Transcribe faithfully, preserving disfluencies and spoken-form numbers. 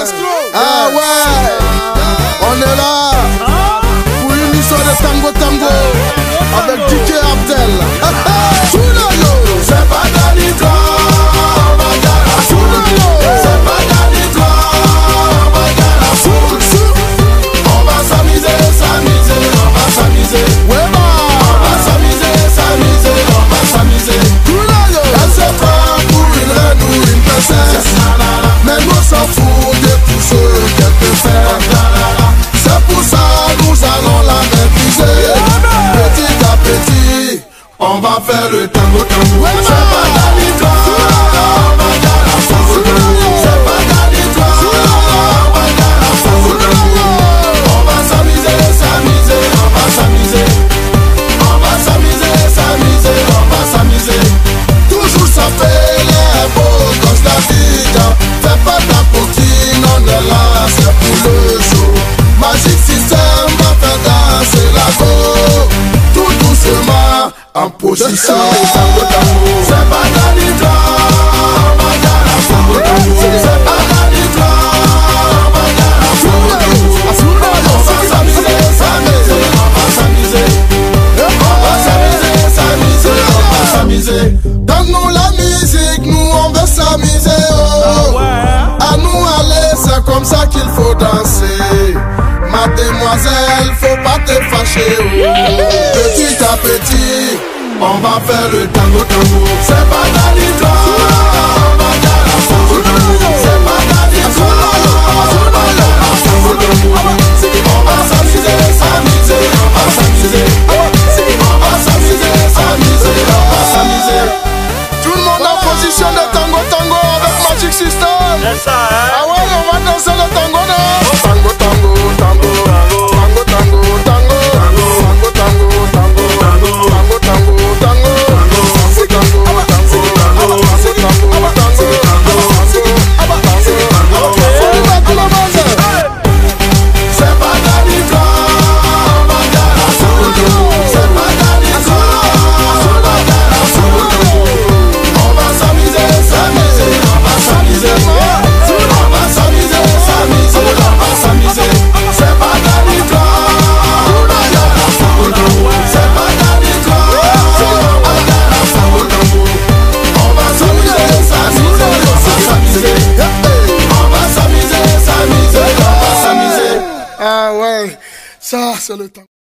Ah ouais, on est là pour une histoire de tango tango avec D J Abdel. C'est pas Danitra, c'est pas Danitra, on va s'amuser, s'amuser, on va s'amuser. On va s'amuser, s'amuser, on va s'amuser. Elle se prend pour une reine ou une princesse, mais nous s'en fout de tout ce qu'elle peut faire. C'est pour ça nous allons la maîtriser. Petit à petit, on va faire le tango tango. C'est pas Danitra, c'est pas Danitra, on va s'amuser, s'amuser, on va s'amuser. On va s'amuser, s'amuser, on va s'amuser. Toujours ça fait les beaux gosses la vie. Fais pas ta coquine, on est là, c'est pour le show. Magic System va faire danser la go. Tout doucement, en position. C'est pas Danitra, c'est pas Danitra. On va s'amuser, s'amuser, on va s'amuser. Donne-nous la musique, nous on veut s'amuser. Oh. À nous aller, c'est comme ça qu'il faut danser. Ma demoiselle, faut pas te fâcher. Oh. Petit à petit, on va faire le tango tango. C'est pas Danitra, c'est pas Danitra. On va s'amuser, s'amuser, on va s'amuser. On va s'amuser, s'amuser, on va s'amuser. Tout le monde en position de tango tango avec Magic System. C'est ça, hein? Ah ouais, on va danser le tango, non? Tango tango, tango, tango, tango, tango, tango, tango, tango, tango, tango, tango, tango, c'est pas Danitra, c'est pas Danitra. On va s'amuser, s'amuser, on va s'amuser. On va s'amuser, s'amuser, on va s'amuser. C'est pas Danitra, c'est pas Danitra. On va s'amuser, s'amuser, on va s'amuser. On va s'amuser, s'amuser, on va s'amuser. Ah ouais, ça c'est le temps.